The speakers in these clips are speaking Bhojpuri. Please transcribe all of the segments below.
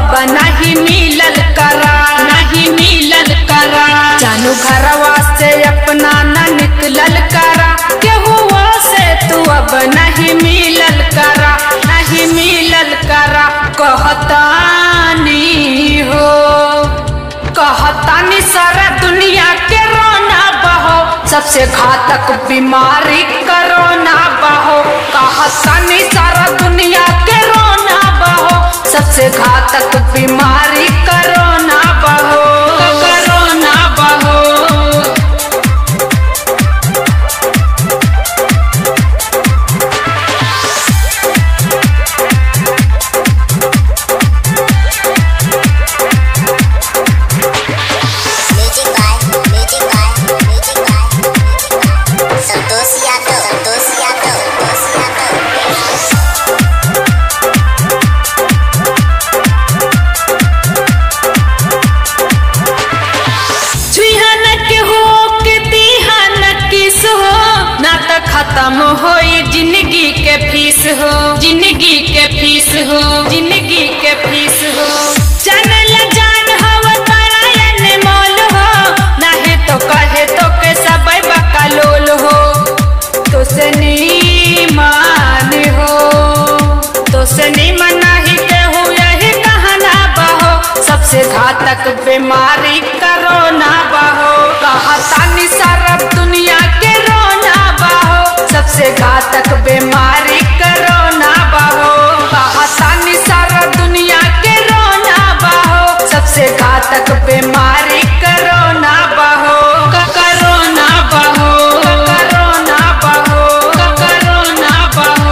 अब नहीं मिलल करा, नहीं मिलल करा। जानू घरवा से अपना न निकलल करा, केहुआ से तू अब नहीं मिलल करा, नहीं मिलल करा। कहतानी हो, कहतानी सारा दुनिया के रोना बहो, सबसे घातक बीमारी कोरोना बहो। कहतानी सारा दुनिया के रोना बहो, सबसे घातक बीमारी कोरोना बहो, कोरोना बहो। खत्म होई जिंदगी के फीस हो, जिंदगी के फीस हो, जिंदगी के फीस हो। जानल जान हवा तारा मोल हो, नहीं तो कहे तो के सब बकलोल हो। तो से नीमान हो, तो से नीमान नहीं केहू यही कहना बहो, सबसे घातक बीमारी कोरोना बहो। कहतानी सारा दुनिया के रोना बहो, सबसे घातक बीमारी कोरोना बहो। कहतानी सारा दुनिया के रोना बहो, सबसे घातक बीमारी कोरोना बहो, कोरोना बहो, कोरोना बहो, कोरोना बहो।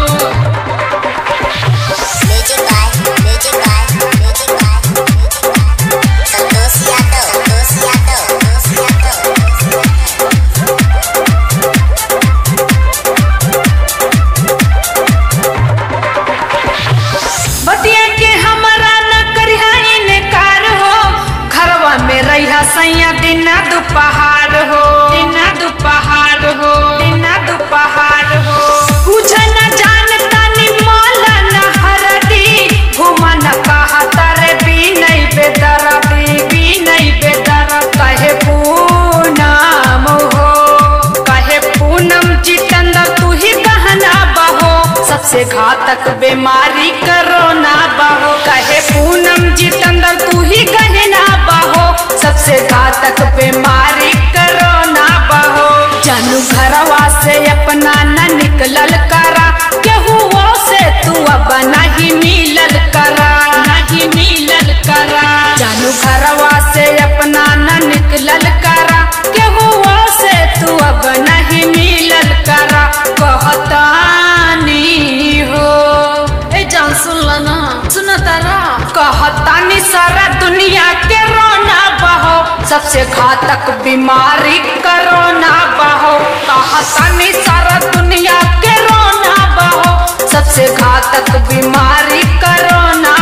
सैया दिन दोपहर हो, दिन दोपहर हो, दिन दोपहर हो। कुछ न जानता नि माला न हरदी, घुमा न कहा तारे भी नहीं बेदरदी, भी नहीं बेदर। कहे पूनम हो, कहे पूनम जितंदा तू ही कहना बहो, सबसे घातक बीमारी कोरोना बहो। कहे पूनम जितंदा तू ही कहना बहो, सबसे घातक बीमारी कोरोना बहो। जानू घरवा से अपना न निकलल करा, केहुआ से तू अब नहीं मिलल करा, नहीं मिलल करा। जानू घरवा से अपना न निकलल करा, केहुआ से तू अब नहीं मिलल करा। कहतानी हो, ए जान सुन ना, सुन तारा। कहतानी सारा दुनिया के रोना बहो, सबसे घातक बीमारी कोरोना बहो। कहतानी सारा दुनिया के रोना बहो, सबसे घातक बीमारी कोरोना